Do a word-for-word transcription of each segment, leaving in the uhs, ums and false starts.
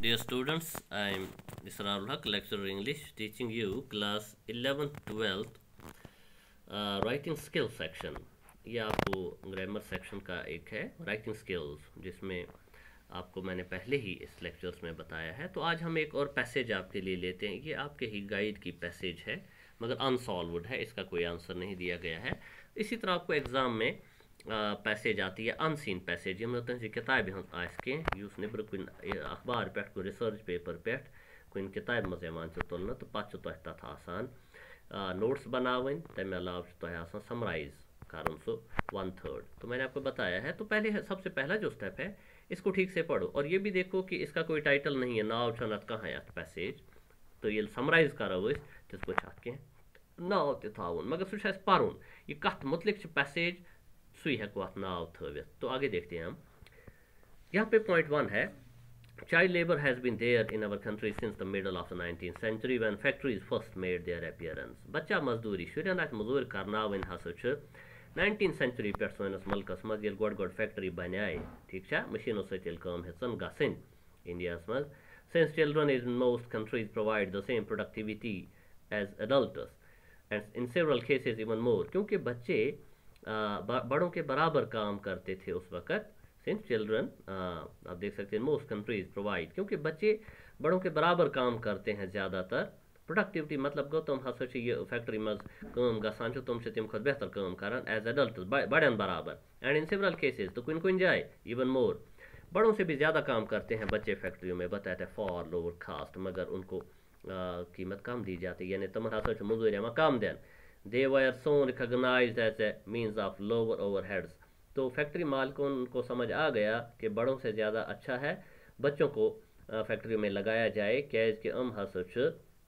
Dear students, I am Mister Arul Haq, lecturer English, teaching you class eleventh twelfth uh, writing skill section. ये आपको grammar section का एक है writing skills, जिसमें आपको मैंने पहले ही इस लेक्चर्स में बताया है। तो आज हम एक और पैसेज आपके लिए लेते हैं। ये आपके ही गाइड की पैसेज है, मगर अनसॉल्वड है, इसका कोई आंसर नहीं दिया गया है। इसी तरह आपको एग्ज़ाम में पैसेज आती है अनसीन पैसेज। यम किताब हज कह नबर कुन अखबार पे कुन रिसर्च पेपर पे कुन किताब मज तुलन तो पे तथ आसान नोट्स बनावन, तमें अलाव तुम समराइज कर सो वन थर्ड। तो मैंने आपको बताया है। तो पहले सबसे पहला जो स्टेप है इसको ठीक से पढ़ो, और ये भी देखो कि इसका कोई टाइटल नहीं है, नाव छत कहाँ अत पैसेज। तो ये समराइज करो तिस पे कह नाव तवन, मगर सह पुन यह कत मुतलिक पैसेज सुई हेको अत नाव थवित। तो आगे देखते हैं हम। यहाँ पे पॉइंट वन है, child labour has been there in our country since the middle of the nineteenth century when factories first made their appearance. बच्चा मजदूरी शुरन अत मजूर करनावन हसा नाइनटीन सेंचुरी पे सोनस मुल्कस मज ये गोड गोड फैक्ट्री बनाए, ठीक है, मशीनों सत कम हेचन गसन इंडिया मज। Since children is most countries provide the same productivity as adults and in several cases even more, क्योंकि बच्चे बड़ों के बराबर काम करते थे उस वक़्त। सिंस चिल्ड्रन आप देख सकते हैं मोस्ट कंट्रीज प्रोवाइड, क्योंकि बच्चे बड़ों के बराबर काम करते हैं ज़्यादातर। प्रोडक्टिविटी मतलब गो तुम हसा ये फैक्ट्री मज कम गसान तुम तम खुद बेहतर काम कर एज एडल्ट बड़न बराबर एंड इन सेवरल केसेस तो कुन कुन जाए इवन मोर, बड़ों से भी ज़्यादा काम करते हैं बच्चे फैक्ट्रियों में। बताते हैं फॉर लोअर कास्ट, मगर उनको कीमत कम दी जाती है, यानी तुम हसा मजूरिया में कम देन। They were soon recognised as a means of lower overheads. तो फैक्ट्री मालिकों को समझ आ गया कि बड़ों से ज़्यादा अच्छा है बच्चों को फैक्ट्री में लगाया जाए, कैज कि अम हसा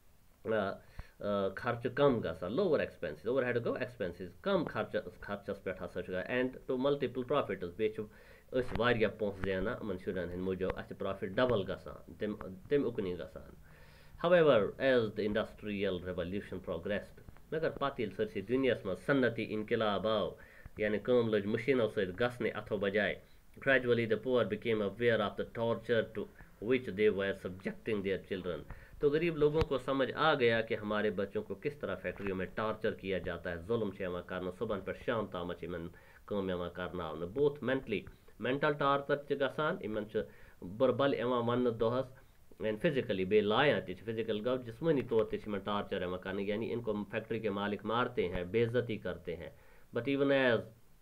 खर्च कम गसा लोअर एक्सपेंसिस ओवर हेड गो एक्सपेंसिस कम खर्च खर्चस पे हसा एंड टू मल्टीपल प्रॉफिट्स बे वारिया पोंस देना अमन शुरन हंद मूजूब अत प्रॉफिट डबल गसान तम तम उकनी गसान। However as the industrial revolution progressed, मगर पत ये सरसी दुनिया मज सन्नती इनकलाब आव, यानी कम लज मशीनों सत गसने अथो बजाय, gradually the poor became aware of the torture to which they were subjecting their children. तो गरीब लोगों को समझ आ गया कि हमारे बच्चों को किस तरह फैक्ट्रियों में टॉर्चर किया जाता है, जुल्म से करना, सुबह पर शाम तम इन कम करना बोथ मेंटली मेंटल टॉर्चर गसान इन बुरबल वन दोहस एंड फिजिकली बे लाया फिजिकल गो जिस्मानी तौर पर टॉर्चर करने, यानी इनको फैक्ट्री के मालिक मारते हैं, बेइज्जती करते हैं। But even as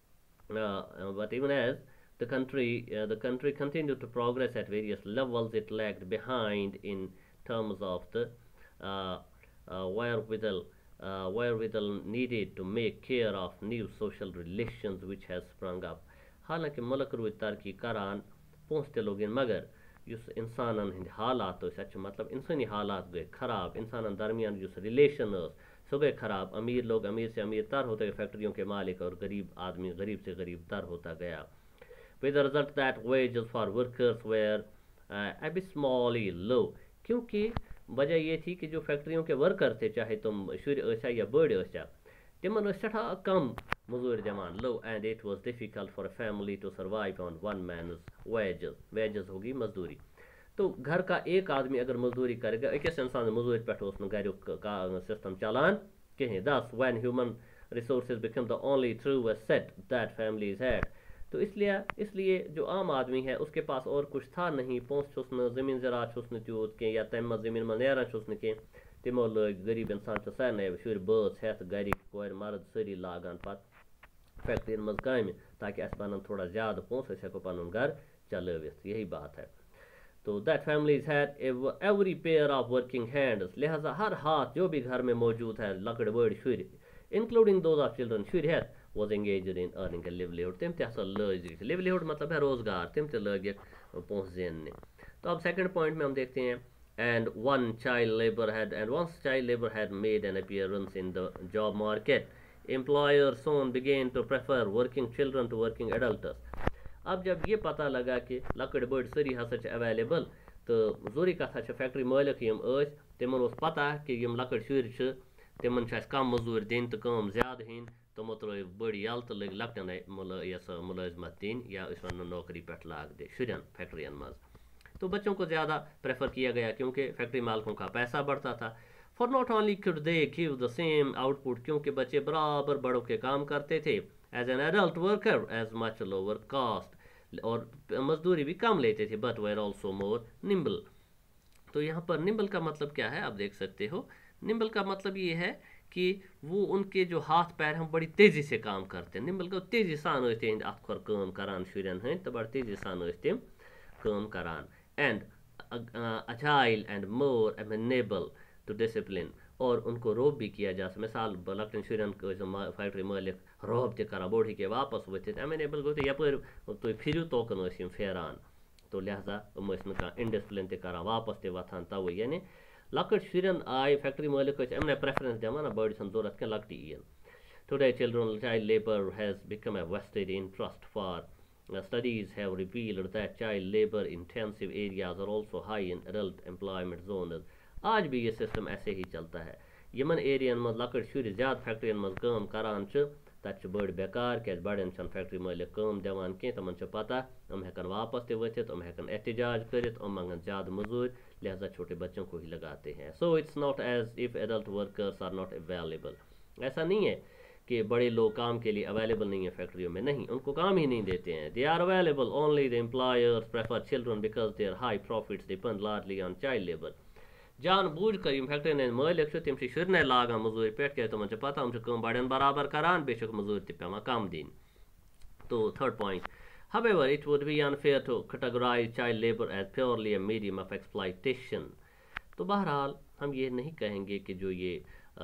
but even as the country uh, the country continued to progress at various levels, it lagged behind in terms of the uh, uh, wherewithal uh, wherewithal needed to make care of new social relations which has sprung up. हालांकि मुल्क रोज तरक्की करान पहुँचते लोग, मगर use इंसानन Hind हालात सच मतलब इंसानी हालात गए खराब, इंसानन दरमियान युस रिलेशन सो गए खराब। अमीर लोग अमीर से अमीर तर होते गए फैक्ट्रियों के मालिक, और गरीब आदमी गरीब से गरीब तर होता गया। With the result that wages for workers were uh, abysmally low, क्योंकि वजह ये थी कि जो फैक्ट्रियों के वर्कर थे, चाहे तुम शुर ऐसा या बड़ ऐसा, तिमन सठा कम मजूर जमान लो, and it was difficult for a family to survive on one man's wages. Wages होगी मजदूरी, तो घर का एक आदमी अगर मजदूरी करेगा, एक इंसान मजूरी पे घर का सिस्टम चलान कहें। Thus when human resources become the only true asset that families had, तो इसलिए इसलिए जो आम आदमी है उसके पास और कुछ था नहीं, पोंस छुन जमीन ज़रात छुन तूत कह, या तम जमीन में नेरान छुन कह, तमो लग गरीब इंसान सारे शुर बस हेत गरिक कोर मर्द सारी लागान पत फैक्ट्री मज काम, ताकि अस बन थोड़ा ज़्यादा पोंस हेको पन घर चलवित, यही बात है। तो that families had every pair of working hands, लिहाजा हर हाथ जो भी घर में मौजूद है लकड़ बड़ शुर इंक्लूडिंग दोज ऑफ चिल्ड्रन शुर हेत was engaged in earning a livelihood, तम तसा लग लिवलीहुड मतलब है रोजगार, तम ते लग पहुँच जेनने। तो अब सेकंड पॉइंट में हम देखते हैं, and one child labour had and once child labour had made an appearance in the job market, employer soon began to prefer working children to working adults. अब जब ये पता लगा कि लकड़ बड़ सरी हसा अवेलेबल, तो जोरी कथा फैक्ट्री मालिक यम तमन पता कि यम लकड़ शुर तमन कम मजूर दिन तो कम ज्यादा हन, तमो त्रो बड़ यल तो लग लकटन मुलाजमत दिन, या वन नौकरी पे लाग दे शुरन फैक्ट्रियन मज। تو بچوں کو زیادہ پریفر کیا گیا کیونکہ فیکٹری مالکوں کا پیسہ بڑھتا تھا. For not only could they give the same output, کیونکہ بچے برابر بڑوں کے کام کرتے تھے as an adult worker as much lower cost, اور مزدوری بھی کم لیتے تھے, but were also more nimble. تو یہاں پر nimble کا مطلب کیا ہے آپ دیکھ سکتے ہو. nimble کا مطلب یہ ہے کہ وہ ان کے جو ہاتھ پیر ہیں بڑی تیزی سے کام کرتے ہیں. nimble کو تیزی سان ٲسۍ تِہنٛدۍ اَتھ کھۄر کٲم کران شُرٮ۪ن ہٕنٛدۍ تہٕ بڑٕ تیزی سان ٲسۍ تِم کٲم کران. and uh, agile and more amenable to discipline, اور ان کو روب بھی کیا جا سکتا. مثال لۄکٹٮ۪ن شُرٮ۪ن ٲسۍ فیکٹری مٲلِک روب تہِ کران بوٚڑ ہیٚکہِ واپس ؤتھِتھ. اٮ۪مِنیبل گوٚو تہٕ یپٲرۍ تُہۍ پھِرِو توکُن ٲسۍ یِم پھیران, تو لہذا یِم ٲسۍ نہٕ کانٛہہ اِنڈِسپلِن تہِ کران, واپس تہِ وۄتھان. تَوَے یعنی لۄکٕٹۍ شُرٮ۪ن آیہِ فیکٹری مٲلِک ٲسۍ اَمہِ پریفرنس دِوان نہ بٔڑۍ چھَنہٕ ضوٚرتھ کینٛہہ لۄکٹی یِن. Today children child labor has become a vested interest for uh, studies have revealed that child labor intensive areas are also high in adult employment zones. آج بھی یہ سسٹم ایسے ہی چلتا ہے. یمن ایریاہن منٛز لۄکٕٹۍ شُرۍ زیادٕ فیکٹرین منٛز کٲم کران چھِ تتہِ چھِ بٔڑۍ بیکار, کیازِ بڑٮ۪ن چھنہٕ فیکٹری مٲلِک کٲم دِوان کینٛہہ. تِمن چھِ پتہ یِم ہٮ۪کن واپس تہِ ؤتھِتھ, یِم ہٮ۪کن احتجاج کٔرِتھ, یِم منٛگن زیادٕ موٚزوٗرۍ, لہذا چھوٹے بچوں کو ہی لگاتے ہیں. So it's not as if adult workers are not available. ایسا نہیں ہے کہ بڑے لوگ کام کے لیے اویلیبل نہیں ہیں فیکٹریوں میں, نہیں, ان کو کام ہی نہیں دیتے ہیں. They are available, only the employers prefer children because their high profits depend largely on child labor. جان بوجھ کر یم فیکٹرین ہٕنٛدۍ مٲلِک چھِ تِم چھِ شُرنٕے لاگان موٚزوٗرۍ پٮ۪ٹھ, کیازِ تِمن چھِ پتہ یِم چھِ کٲم بڑٮ۪ن برابر کران, بیٚیہِ چھکھ موٚزوٗرۍ تہِ پٮ۪وان کم دِنۍ. تو third point, however it would be unfair to categorize child labor as purely a medium of exploitation. تو بہرحال ہم یہ نہیں کہیں گے کہ جو یہ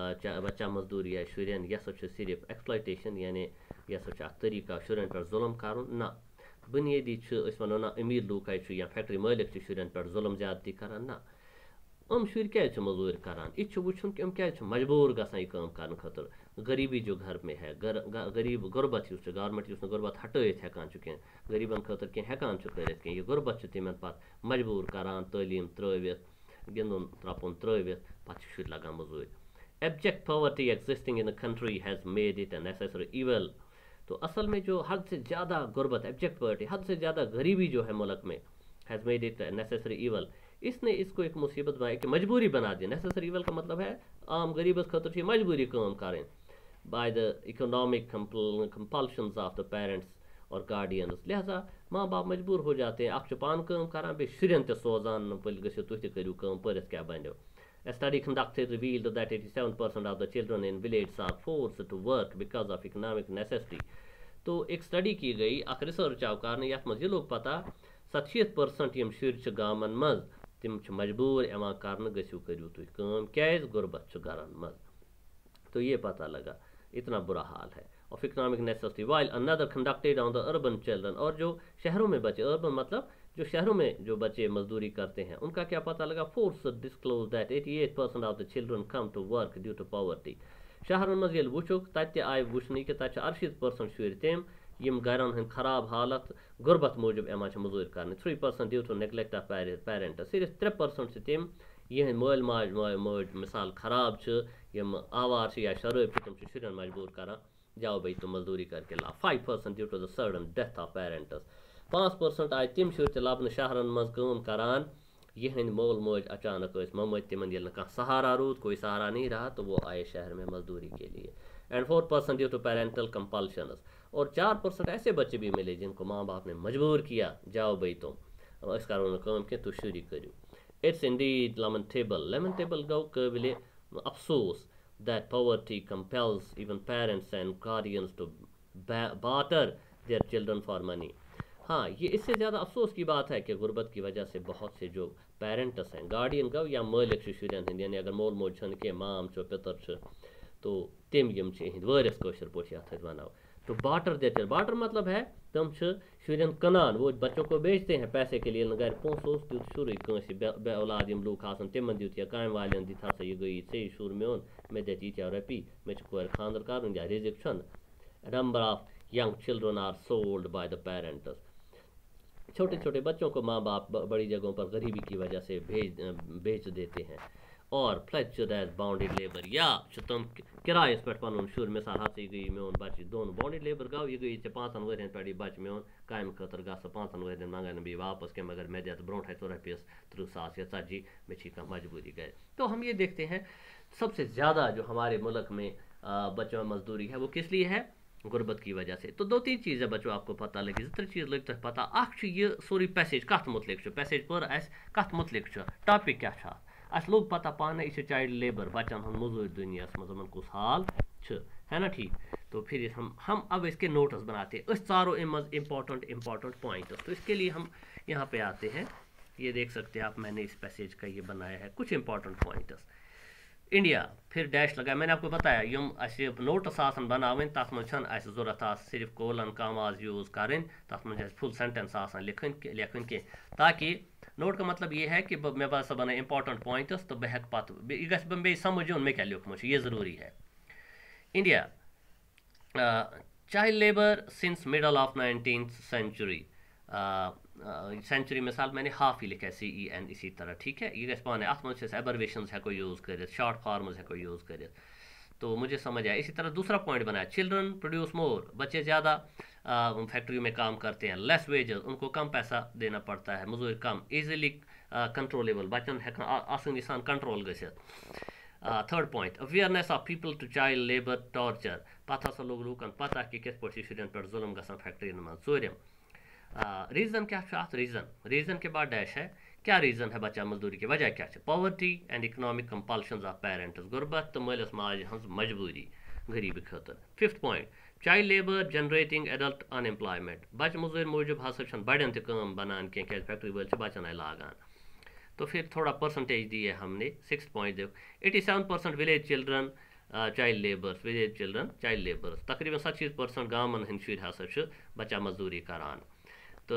بچہ مزدوری ہے شُرٮ۪ن یہ ہسا چھُ صرف ایکسپلائٹیشن, یعنی یہ ہسا چھُ اکھ طریقہ شُرٮ۪ن پٮ۪ٹھ ظُلم کرُن. نہ, بُنیٲدی چھُ أسۍ وَنو نہ أمیٖر لوٗکھے چھُ یا فیکٹری مٲلِک چھِ شُرٮ۪ن پٮ۪ٹھ ظُلم زیادتی کران. نہ, یِم شُرۍ کیازِ چھِ موٚزوٗرۍ کران, یہِ چھُ وٕچھُن کہِ یِم کیازِ چھِ مجبوٗر گژھان یہِ کٲم کرنہٕ خٲطرٕ. غریٖبی جو گھر میں ہے, غریٖب غُربت یُس چھُ, گورمنٹ یُس نہٕ غُربت ہٹٲیِتھ ہٮ۪کان چھُ کینٛہہ, غریٖبن خٲطرٕ کینٛہہ ہٮ۪کان چھُ کٔرِتھ کینٛہہ, یہِ غُربت چھُ تِمن پتہٕ مجبوٗر کران تعلیٖم ترٲوِتھ, گِنٛدُن ترٛپُن ترٲوِتھ, پتہٕ چھِ شُرۍ لگان موٚزوٗرۍ. Abject poverty existing in the country has made it a necessary evil. تو اصل میں جو حد سے زیادہ غربت, ایبجیکٹ پاورٹی, حد سے زیادہ غریبی جو ہے ملک میں, has made it a necessary evil. اس نے اس کو ایک مصیبت بنائی کہ مجبوری بنا دی. نیسسری ایول کا مطلب ہے عام غریبس خاطر چھِ مجبوری کٲم کرٕنۍ by the economic compulsions of the parents اور گارڈینز. لہذا ماں باپ مجبور ہو جاتے ہیں, اکھ چھُ پانہٕ کٲم کران بیٚیہِ شُرٮ۪ن تہِ سوزان, پٔلۍ گٔژھِو تُہۍ تہِ کٔرِو کٲم, پٔرِتھ کیٛاہ بنیو. A study conducted revealed that eighty-seven percent of the children in villages are forced to work because of economic necessity. تو ایک اسٹڈی کی گئی, اکھ ریسرچ آو کرنہٕ یتھ منٛز یہِ لوٚگ پتہ ستشیٖتھ پٔرسنٹ یِم شُرۍ چھِ گامن منٛز تِم چھِ مجبوٗر یِوان کرنہٕ, گٔژھِو کٔرِو تُہۍ کٲم, کیازِ غُربت چھُ گرن منٛز. تو یہ پتہ لگا اتنا برا حال ہے of economic necessity, while another conducted on the urban children. اور جو شہروں میں بچے, urban مطلب جو شہروں میں جو بچے مزدوری کرتے ہیں ان کا کیا پتہ لگا, force disclose that eighty-eight percent of the children come to work due to poverty. شہرن منٛز ییٚلہِ وٕچھُکھ تتہِ تہِ آیہِ وٕچھنہٕ کہِ تتہِ چھِ ارشیٖتھ پٔرسنٹ شُرۍ تِم یِم گرن ہٕنٛدۍ خراب حالت غُربت موٗجوٗب یِوان چھِ موٚزوٗرۍ کرنہِ. three percent due to neglect of parents. صرف ترٛےٚ پٔرسنٹ چھِ تِم یِہٕنٛدۍ مٲلۍ ماجہِ مٲج مثال خراب چھِ, یِم آوار چھِ یا شرٲبۍ چھِ, تِم چھِ شُرٮ۪ن مجبوٗر کران جاؤ بھائی تم مزدوری کر کے لا. five percent due to the sudden death of parents. پانٛژھ پٔرسنٹ آیہِ تِم شُرۍ تہِ لبنہٕ شہرن منٛز کٲم کران یِہٕنٛدۍ مول موج اچانک ٲسۍ مٔمٕتۍ, تِمن ییٚلہِ نہٕ کانٛہہ سہارا روٗد, کوئی سہارا نہیں رہا, تو وہ آئے شہر میں مزدوری کے لیے. And four percent due to parental compulsions. اور چار پرسنٹ ایسے بچے بھی ملے جن کو ماں باپ نے مجبور کیا جاؤ بھائی تم أسۍ کرو نہٕ کٲم کینٛہہ, تُہۍ شُری کٔرِو. It's indeed lamentable. Lamentable گوٚو قٲبلِ افسوس that poverty compels even parents and guardians to barter their children for money. ہاں, یہ اس سے زیادہ افسوس کی بات ہے کہ غربت کی وجہ سے بہت سے جو پیرنٹس ہیں, گارڈین گو یا مٲلِک چھِ شُرٮ۪ن ہٕنٛدۍ, یعنی اگر مول موج چھُنہٕ کینٛہہ, مام چھُ پِتٕر چھُ, تو تِم یِم چھِ یِہٕنٛدۍ وٲرِث کٲشِر پٲٹھۍ یتھ أسۍ وَنو. تو باٹر دیٹر, باٹر مطلب ہے تِم چھِ شُرٮ۪ن کٕنان, وہ بچوں کو بیچتے ہیں پیسے کے لیے. گرِ پونٛسہٕ اوس دیُت شُرٕے کٲنٛسہِ بے اولاد یِم لوٗکھ آسان تِمن دیُت یا کامہِ والٮ۪ن دِتۍ ہسا یہِ گٔیی ژےٚ شُر میون, مےٚ دِتھ ییٖتیٛاہ رۄپیہِ, مےٚ چھِ کورِ خانٛدر کَرُن یا رِزِق چھُنہٕ. Number of young children are sold by the parents. چھوٹے چھوٹے بچوں کو ماں باپ بڑی جگہوں پر غریبی کی وجہ سے بھیج بیچ دیتے ہیں. اور فلیکچرڈ ایز باؤنڈڈ لیبر یا تم کرایس پہ پن شر مثال ہسا یہ گئی میون بچہ دون باؤنڈڈ لیبر گو یہ گئی ژے پانچن ورین پہ یہ بچہ میون کامہ خاطر گھس پانچن ورین منگا بیٚیہِ واپس کینٛہہ مگر مے دِتھ برونٹھے ژٕ رۄپیس ترٕہ ساس یا ژتجی میں چھی کانٛہہ مجبوری گھر. تو ہم یہ دیکھتے ہیں سب سے زیادہ جو ہمارے ملک میں بچوں میں مزدوری ہے وہ کس لیے ہے؟ غربت کی وجہ سے. تو دو تین چیزیں بچوں آپ کو پتہ لگی زٕ ترٛےٚ چیز لگ تۄہہِ پتہ. اکھ چھُ یہ سورُے پیسیج کتھ متعلق چھُ پیسیج پٔر اسہِ کتھ متعلق چھُ ٹاپک کیٛاہ چھُ اتھ اسہِ لوگ پتہ پانے یہ چائلڈ لیبر بچن ہند مزوری دنیاس منٛز یِمن کُس حال چھُ ہے نا ٹھیک. تو پھر ہم ہم اب اس کے نوٹس بناتے ہیں اس چاروں امپورٹنٹ امپورٹنٹ پوائنٹس. تو اس کے لیے ہم یہاں پہ آتے ہیں. یہ دیکھ سکتے ہیں آپ میں نے اس پیسیج کا یہ بنایا ہے کچھ امپورٹنٹ پوائنٹس. انڈیا پھر ڈیش لگا میں نے آپ کو بتایا یم اسے نوٹس آسن بناوین تتھ منٛز چھنہٕ اسہِ ضرورت آس صرف کولن کاماز یوز کرٕنۍ تتھ منٛز چھِ اسہِ فل سینٹینس آسان لکھٕنۍ لیکھٕنۍ کینٛہہ تاکہ نوٹ کا مطلب یہ ہے کہ مے باسا بنائے امپورٹنٹ پوائنٹس تو بہ ہیٚکہٕ پتہٕ یہ گژھِ بیٚیہِ سمجھ یُن مےٚ کیٛاہ لیوٚکھمُت چھُ یہ ضروری ہے. India child labour since middle of nineteenth century century مثال میں نے ہاف ہی لکھا ہے سی ای این اسی طرح ٹھیک ہے. یہ گھس پانے ات منٛز چھِ أسۍ ایبرویشنز ہیٚکو یوز کٔرِتھ شارٹ فارمز ہیٚکو یوز کٔرِتھ. تو مجھے سمجھ آیا. اسی طرح دوسرا پوائنٹ بنایا چلڈرن پروڈیوس مور بچے زیادہ فیکٹریوں میں کام کرتے ہیں لیس ویجز ان کو کم پیسہ دینا پڑتا ہے مزوری کم ایزیلی کنٹرولیبل بچن ہیٚکان آسانی سان کنٹرول گژھِتھ. Third point awareness of people to child labour torture پتہ ہسا لوگ لوکن پتہ کہ کِتھ پٲٹھۍ چھِ شُرٮ۪ن پٮ۪ٹھ ظُلم گژھان فیکٹرین منٛز. ژوٗرِم ریزن کیا اتھ ریزن ریزن کے بعد ڈیش ہے کیا ریزن ہے بچہ مزدوری کی وجہ کیا ہے؟ Poverty and economic compulsions of parents غربت تو مالس ماجہ ہنز مجبوری غریبی خاطر. Fifth point child labour generating adult unemployment بچہ مزدوری موجود ہسا چھنہٕ بڑٮ۪ن تہِ کٲم بنان کینٛہہ کیٛازِ فیکٹری وٲلۍ چھِ بچن آے لاگان. تو پھر تھوڑا پرسنٹیج دی ہے ہم نے. سکس پوائنٹ دیکھ eighty seven percent village children child labours village children child labours تقریباً ستشیٖتھ پرسنٹ گامن ہٕنٛدۍ شُرۍ ہسا چھِ بچہ مزدوری کران. تو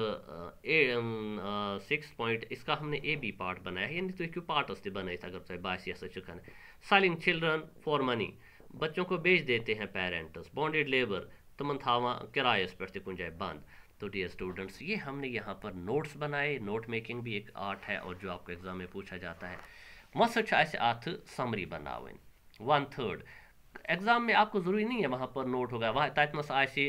سکس پوائنٹ اس کا ہم نے اے بی پارٹ بنایا ہے یعنی تُہۍ ہیٚکِو پارٹس تہِ بنٲیِتھ اگر تۄہہِ باسہِ یہِ ہسا چھُ کران. سیلنگ چلڈرن فار منی بچوں کو بیچ دیتے ہیں پیرنٹس. بانڈیڈ لیبر تمن تھاوان کرایس پٮ۪ٹھ تہِ کُنہِ جایہِ بند. تو ڈیئر اسٹوڈنٹس یہ ہم نے یہاں پر نوٹس بنائے. نوٹ میکنگ بھی ایک آرٹ ہے اور جو آپ کو ایگزام میں پوچھا جاتا ہے. مقصد چھُ اسہِ اتھ سمری بناوٕنۍ. ون تھرڈ ایگزام میں آپ کو ضروری نہیں ہے وہاں پر نوٹ ہوگا تتہِ نس آسہِ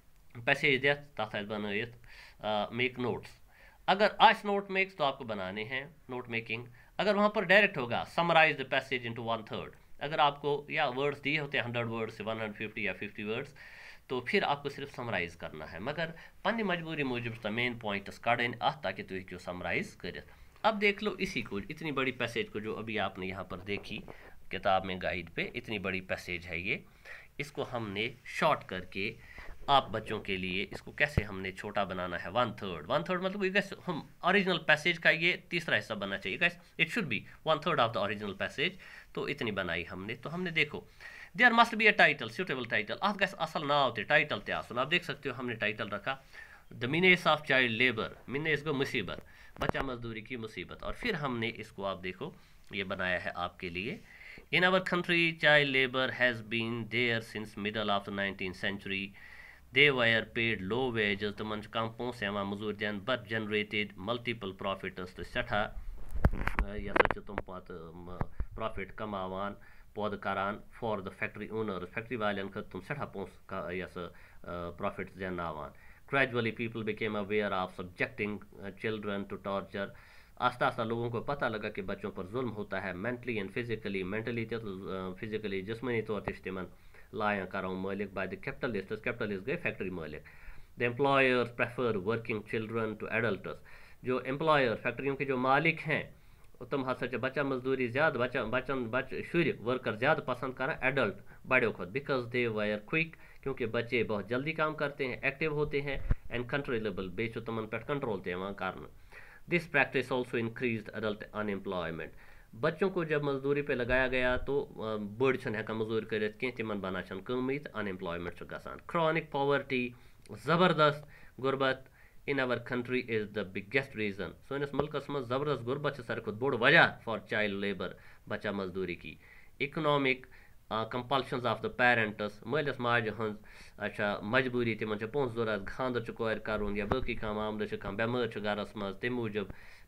پیسیج دِتھ تتھ آسہِ بنٲیِتھ میک نوٹس. اگر آس نوٹ میکس تو آپ کو بنانے ہیں نوٹ میکنگ. اگر وہاں پر ڈائریکٹ ہوگا summarise the passage into one third اگر آپ کو یا ورڈس دیے ہوتے ہیں hundred words one hundred fifty یا ففٹی ورڈس تو پھر آپ کو صرف سمرائز کرنا ہے مگر پنہ مجبوری موجود تو مین پوائنٹس کڑیں اتھ تاکہ تُہۍ ہیٚکِو سمرائز کرِتھ. اب دیکھ لو اسی کو اتنی بڑی پیسیج کو جو ابھی آپ نے یہاں پر دیکھی کتاب میں گائیڈ پہ اتنی بڑی پیسیج ہے یہ. اس کو ہم نے شارٹ کر کے آپ بچوں کے لیے اس کو کیسے ہم نے چھوٹا بنانا ہے. ون تھرڈ ون تھرڈ مطلب یہ گھس ہم اوریجنل پیسیج کا یہ تیسرا حصہ بننا چاہیے. گھس it should be one third of the original passage. تو اتنی بنائی ہم نے. تو ہم نے دیکھو there must be a title suitable title اتھ گھس اصل ناو تہِ ٹائٹل تہِ آسُن. آپ دیکھ سکتے ہو ہم نے ٹائٹل رکھا the menace of child labour. Menace گو مصیبت بچہ مزدوری کی مصیبت. اور پھر ہم نے اس کو آپ دیکھو یہ بنایا ہے آپ کے لیے. In our country, child labor has been there since middle of the nineteenth century. They were paid low wages. تمن چھِ کم پونٛسہٕ یِوان مزوٗرۍ دِنہٕ but generated multiple profits. تہٕ سٮ۪ٹھاہ یہِ ہسا چھِ تِم پتہٕ پرٛافِٹ کماوان پٲدٕ کران for the factory owners. Factory والٮ۪ن خٲطرٕ تِم سٮ۪ٹھاہ پونٛسہٕ یہِ ہسا پرٛافِٹ زینناوان. Gradually people became aware of subjecting children to torture. آہستہ آہستہ لوگوں کو پتہ لگا کہ بچوں پر ظلم ہوتا ہے مینٹلی اینڈ فزیکلی مینٹلی تہِ فزیکلی جسمانی طور تہِ چھِ تِمن لایان کران مٲلک باے د کیپٹلسٹس. کیپٹلسٹ گٔے فیکٹری مٲلک. The employers prefer working children to adults. جو امپلائر فیکٹریوں کے جو مالک ہیں تم ہسا چھِ بچہ مزدوری زیادہ بچہ بچن بچہ شُرۍ ورکر زیادہ پسند کران ایڈلٹ بڑیو کھۄتہٕ بیکاز دے ویر کوئک کیونکہ بچے بہت جلدی کام کرتے ہیں ایکٹیو ہوتے ہیں اینڈ کنٹرولبل بیٚیہِ چھُ تمن پٮ۪ٹھ کنٹرول تہِ یِوان کرنہٕ. This practice also increased adult unemployment. بچوں کو جب مزدوری پہ لگایا گیا تو بٔڑۍ چھِنہٕ ہٮ۪کان مزوٗرۍ کٔرِتھ کینٛہہ تِمن بنان چھنہٕ کٲمٕے تہٕ ان ایمپلایمنٹ چھُ گژھان. کرونک پاورٹی زبردست غربت in our country is the biggest reason. سٲنِس مُلکس منٛز زبردست غربت چھِ ساروی کھۄتہٕ بوٚڑ وجہ فار چایلڈ لیبر بچہ مزدوری کی. Economic compulsions of the parents مٲلِس ماجہِ ہٕنٛز اچھا مجبوری تِمن چھِ پونٛسہٕ ضوٚرتھ خانٛدر چھُ کورِ کرُن یا باقٕے کانٛہہ معاملہٕ چھُ کانٛہہ بٮ۪مٲرۍ چھِ گرس منٛز تمہِ موٗجوٗب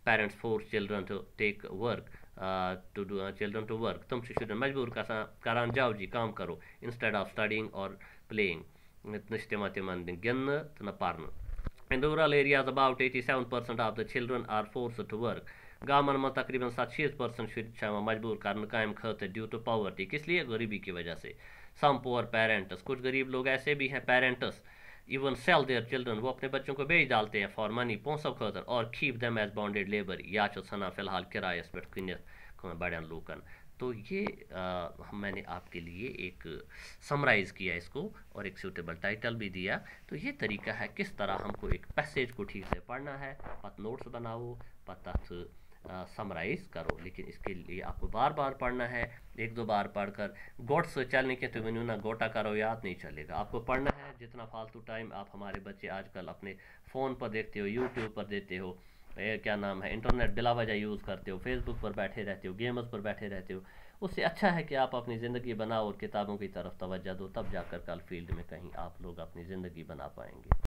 parents force children to take work to do children to work تم شرین مجبور گژھان کران جاو جی کم کرو انسٹیڈ آف سٹڈیِنگ اور پلیئنگ نہ تِمن تِمن گِنٛدنہٕ تہٕ نہ پرنہٕ. In rural areas, about eighty-seven percent of the children are forced to work. گامن منٛز تقریباً ستشیٖتھ پٔرسنٹ شُرۍ چھِ یِوان مجبوٗر کرنہٕ کامہِ خٲطرٕ ڈیوٗ ٹو پاورٹی کس لیے غریبی کی وجہ سے. سم پور پیرنٹس کچھ غریب لوگ ایسے بھی ہیں parents even sell their children وہ اپنے بچوں کو بیچ ڈالتے ہیں فار منی پونسو خاطر اور کھیپ دیم ایز بانڈیڈ لیبر یا چھِ ژھٕنان فی الحال کرایس پٮ۪ٹھ کٕنِتھ بڑٮ۪ن لوٗکن. تو یہ میں نے آپ کے لیے ایک سمرائز کیا اس کو اور ایک سوٹیبل ٹائٹل بھی دیا. تو یہ طریقہ ہے کس طرح ہم کو ایک پیسیج کو ٹھیک سے پڑھنا ہے پتہ نوٹس بناؤ پتہ سمرائز کرو. لیکن اس کے لیے آپ کو بار بار پڑھنا ہے ایک دو بار پڑھ کر گوٹ سے چلنے کے تو ونیو نہ گوٹا کرو یاد نہیں چلے گا. آپ کو پڑھنا ہے جتنا فالتو ٹائم آپ ہمارے بچے آج کل اپنے فون پر دیکھتے ہو یوٹیوب پر دیتے ہو کیا نام ہے انٹرنیٹ بلا وجہ یوز کرتے ہو فیس بک پر بیٹھے رہتے ہو گیمز پر بیٹھے رہتے ہو اس سے اچھا ہے کہ آپ اپنی زندگی بناؤ اور کتابوں کی طرف توجہ دو تب جا کر کل فیلڈ میں کہیں آپ لوگ اپنی زندگی بنا پائیں گے.